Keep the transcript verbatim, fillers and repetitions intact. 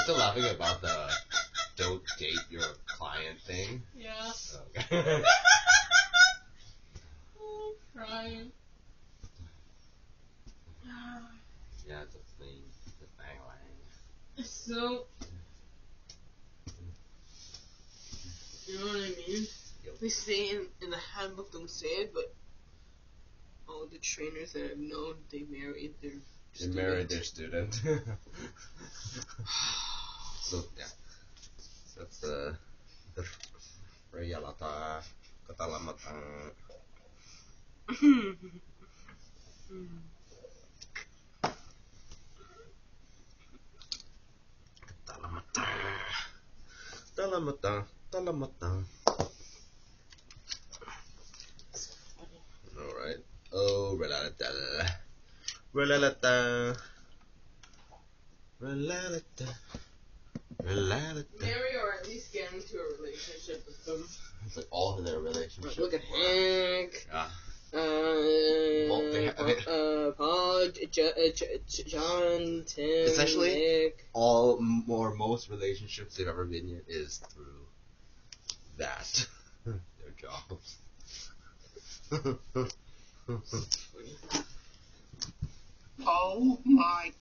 still laughing about the don't date your client thing? Yeah. Okay. Oh, I'm crying. Yeah, it's a thing. It's a bang lang. So, you know what I mean? Yep. They say in, in the handbook, don't say it, but all the trainers that I've known, they married their They student. married their student. So, yeah. That's uh, the realata katalamata. Talamata. Talamata. Talamata. Alright. Oh, relalata. Relalata. Relalata. Relalata. Marry or at least get into a relationship with them. It's like all in their relationship. Look at Hank. Yeah. Uh, Well, they ha- okay. uh, Paul, J- J- J- John, Tim, Essentially, Nick. all m- or most relationships they've ever been in is through that. Their jobs. Oh my